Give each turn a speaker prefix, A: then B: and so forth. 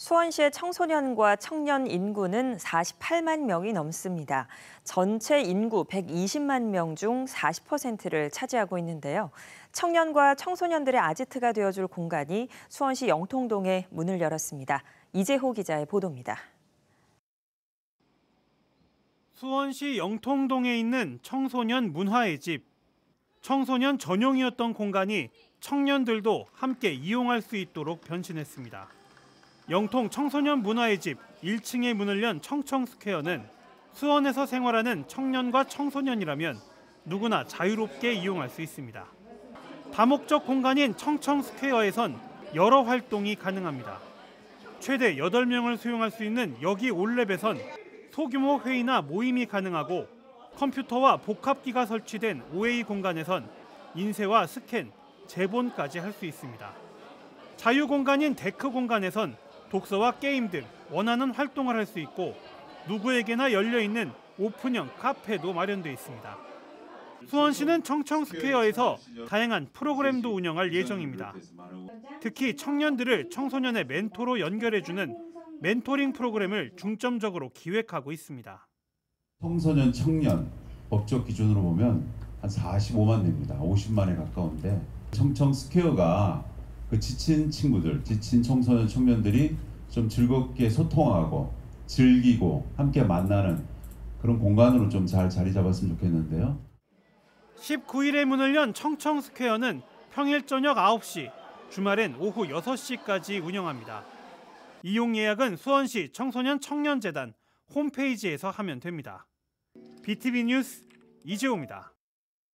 A: 수원시의 청소년과 청년 인구는 48만 명이 넘습니다. 전체 인구 120만 명 중 40%를 차지하고 있는데요. 청년과 청소년들의 아지트가 되어줄 공간이 수원시 영통동에 문을 열었습니다. 이재호 기자의 보도입니다.
B: 수원시 영통동에 있는 청소년 문화의 집. 청소년 전용이었던 공간이 청년들도 함께 이용할 수 있도록 변신했습니다. 영통 청소년 문화의 집 1층에 문을 연 청청스퀘어는 수원에서 생활하는 청년과 청소년이라면 누구나 자유롭게 이용할 수 있습니다. 다목적 공간인 청청스퀘어에선 여러 활동이 가능합니다. 최대 8명을 수용할 수 있는 여기 올랩에선 소규모 회의나 모임이 가능하고 컴퓨터와 복합기가 설치된 OA 공간에선 인쇄와 스캔, 제본까지 할 수 있습니다. 자유공간인 데크 공간에선 독서와 게임 등 원하는 활동을 할 수 있고 누구에게나 열려있는 오픈형 카페도 마련돼 있습니다. 수원시는 청청스퀘어에서 다양한 프로그램도 운영할 예정입니다. 특히 청년들을 청소년의 멘토로 연결해주는 멘토링 프로그램을 중점적으로 기획하고 있습니다.
C: 청소년, 청년 법적 기준으로 보면 한 45만 됩니다. 50만에 가까운데 청청스퀘어가 그 지친 친구들, 지친 청소년, 청년들이 좀 즐겁게 소통하고 즐기고 함께 만나는 그런 공간으로 좀 잘 자리 잡았으면 좋겠는데요.
B: 19일에 문을 연 청청스퀘어는 평일 저녁 9시, 주말엔 오후 6시까지 운영합니다. 이용 예약은 수원시 청소년 청년재단 홈페이지에서 하면 됩니다. BTV 뉴스 이재호입니다.